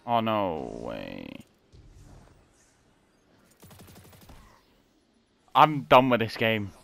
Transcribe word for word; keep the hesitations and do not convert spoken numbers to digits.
Oh, no way. I'm done with this game.